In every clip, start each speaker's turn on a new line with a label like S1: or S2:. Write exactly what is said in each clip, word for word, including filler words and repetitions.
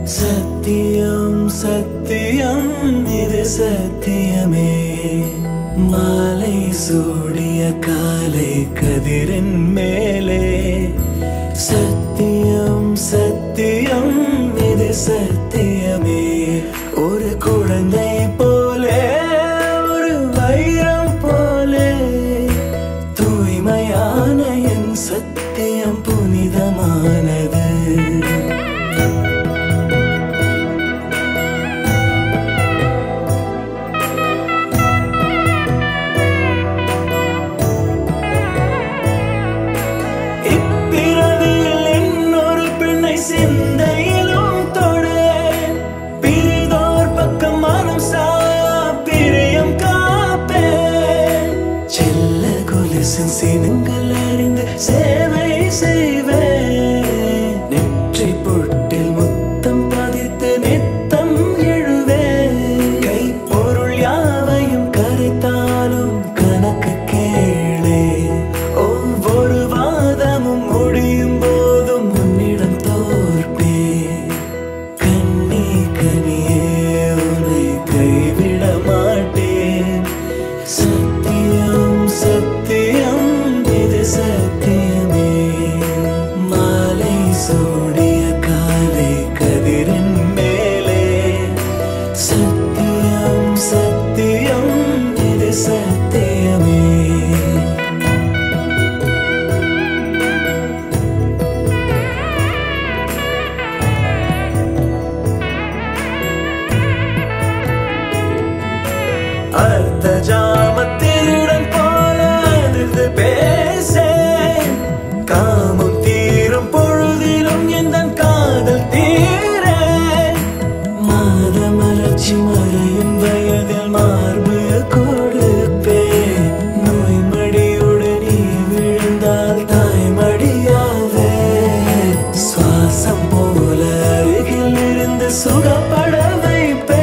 S1: சத்தியம் சத்தியம் இது சத்தியமே மாலை சூடிய காலை கதிரின் மேலே சத்தியம் சத்தியம் இது சத்தியமே ஒரு குழந்தை போலே ஒரு வைரம் போலே தூய்மையான என் சத்தியம் புனிதமானது சிந்தையிலும் தொடு பிரிதோர் பக்கம் மனம் சாயா பிரியம் காப்பே செல்ல கொலுசின் சினங்கள் அறிந்து சேவை செய்வே நெற்றி பொட்டில் முத்தம் பதித்து நித்தம் எழுவே கை பொருள் யாவையும் கரைத்தாலும் கணக்கு கேளே ஒவ்வொரு வாதமும் முடியும் போதும் முன்னிடம் சத்தியம் சத்தியம் இது சத்தியமே மாலை சூடிய காலை கதிரின் மேலே சத்தியம் சத்தியம் இது சத்தியமே அர்த்த ஜாமத்திருடன் போல அதிர்ந்து பேசே காமம் தீரும் பொழுதிலும் எந்த காதல் தீர மாத மலர்ச்சி மறையும் வயதில் மார்பு கொடுப்பே நோய் மடியுடன் நீ விழுந்தால் தாய்மடியாவே சுவாசம் போல அருகில் இருந்து சுகப்பட வைப்பே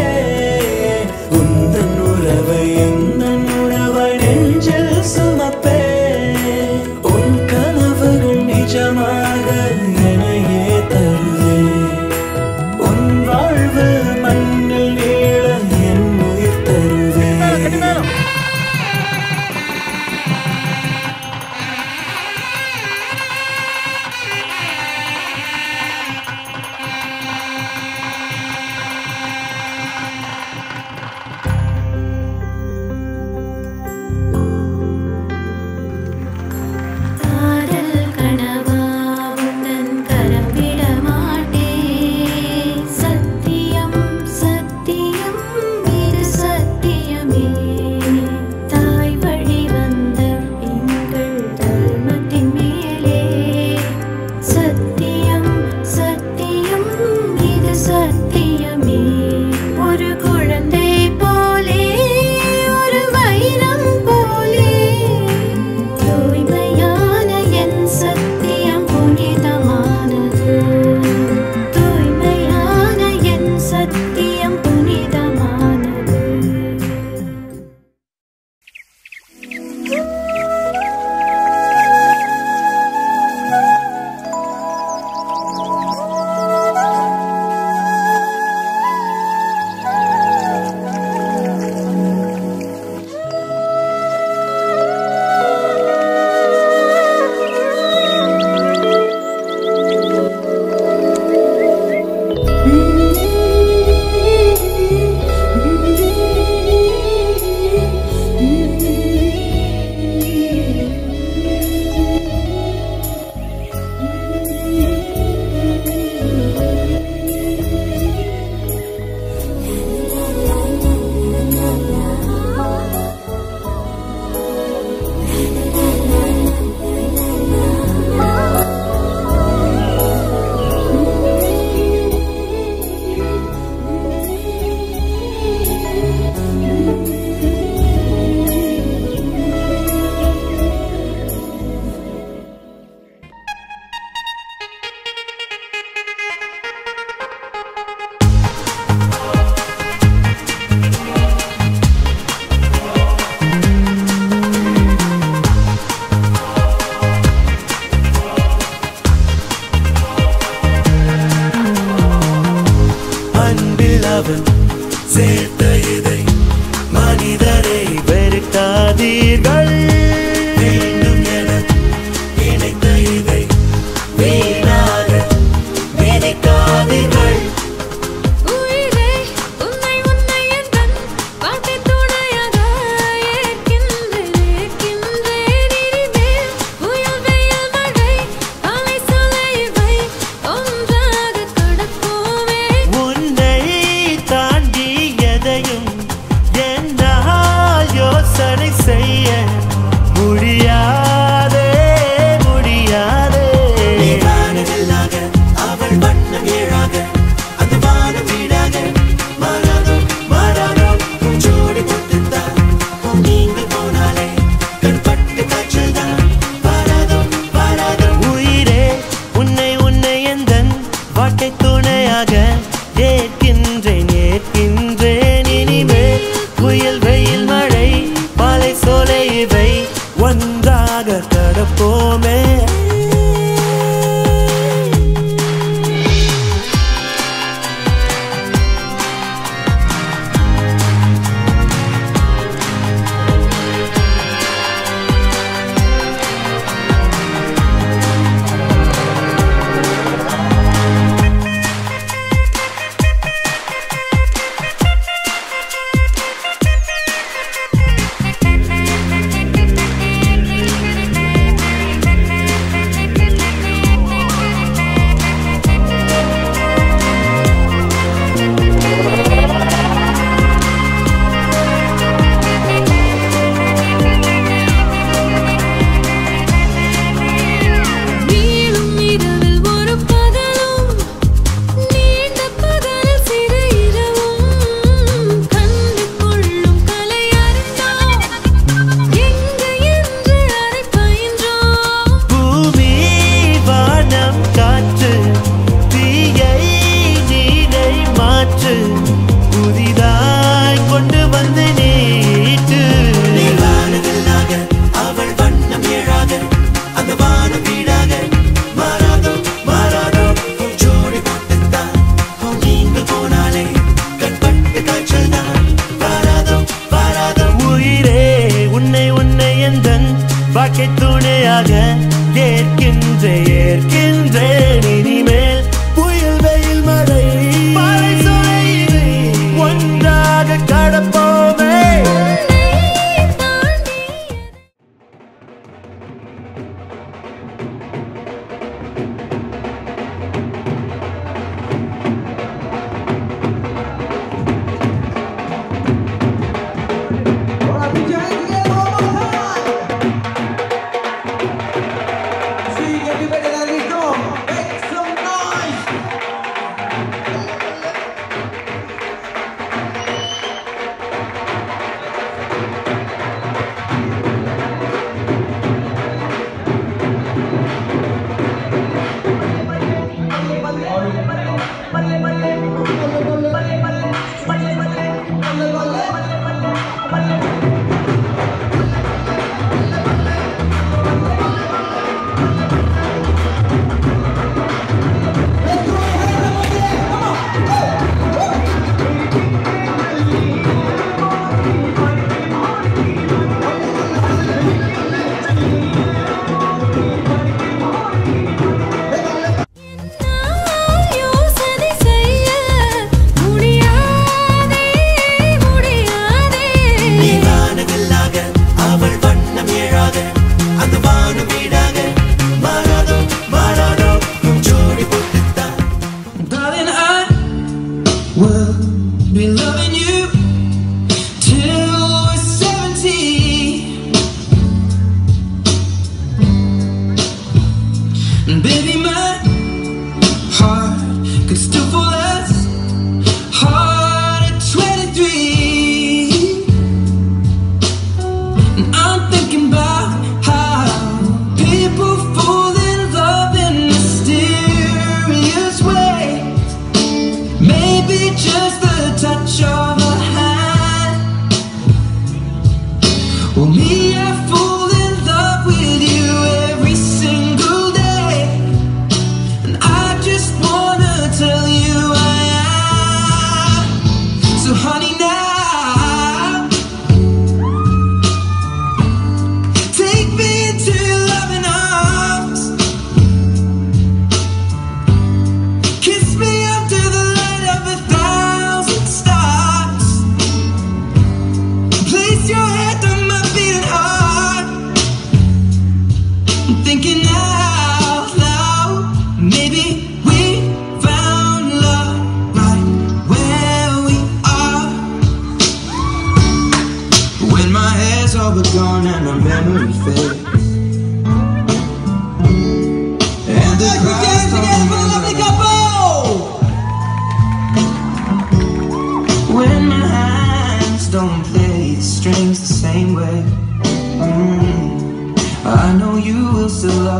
S1: சுமப்பே உன் கனவுகள் நிஜமாக எனையே தருவே உன் வாழ்வு மண்ணில் நீள என் உயிர் தருவே அவன் சேர்த்த இதை மனிதரை வெறுக்காதீர்கள். வேண்டும் என நினைத்த இதை வீணாக நினைக்காதீர்கள்.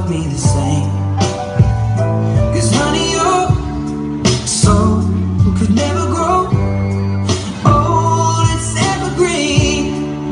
S1: me the same. Cause honey, your soul could never grow old, it's evergreen.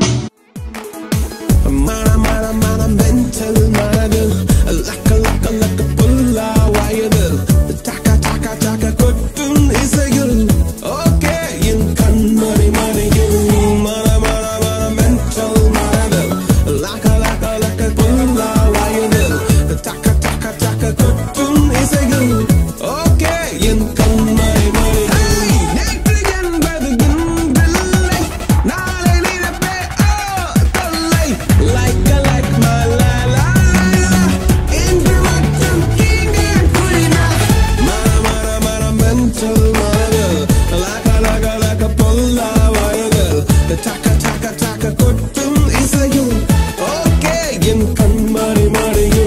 S1: Mana, mana, mana, mental, mana, like a, like a, like a pull out wire. Taka, taka, taka, kuttun is a you. Okay, you can money, money, you. Mana, mana, mana, mental, mana, like a, like a, like a pull out wire. Taka, taka, taka, kuttun is a you. Okay, you can money, money, you. Hey, next again, brother, you delay. Now I need a pay, oh, delay. Like a, like my la la la. Interruption, king and queen. Mana, mana, mana, mental, mana, like a, like a, like a pull out wire. Taka, taka, taka, kuttun is a you. Okay, you can money, money, you.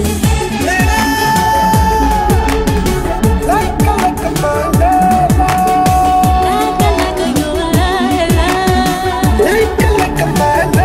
S1: Like a, like a banana. Like a, like a banana.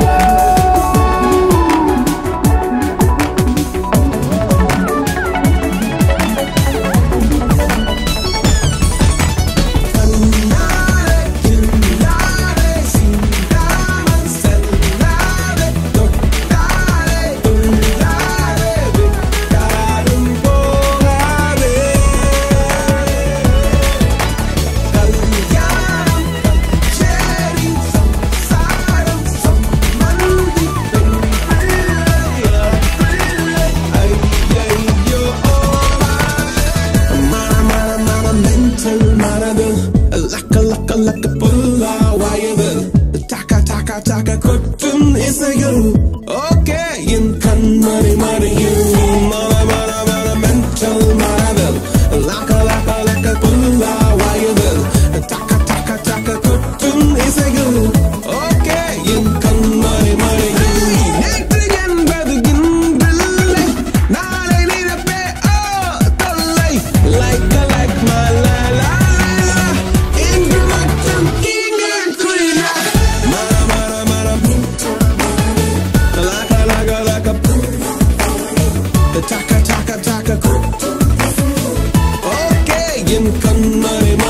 S1: Like a pull out wire. Taka, taka, taka, kuttun is a you. Okay, you can money, money, you. Mana, mana, mana, mental, mana, like a, like a, like a pull out wire. Taka, taka, taka, kuttun is a you. Okay, you can money, money, you. Hey, next again, brother, you delay. Now I need a pay, oh, delay. Like a, like my la la la. Interruption, king and queen. Mana, mana, mana, like a, like a, like a taka, taka, taka. Okay, you can money.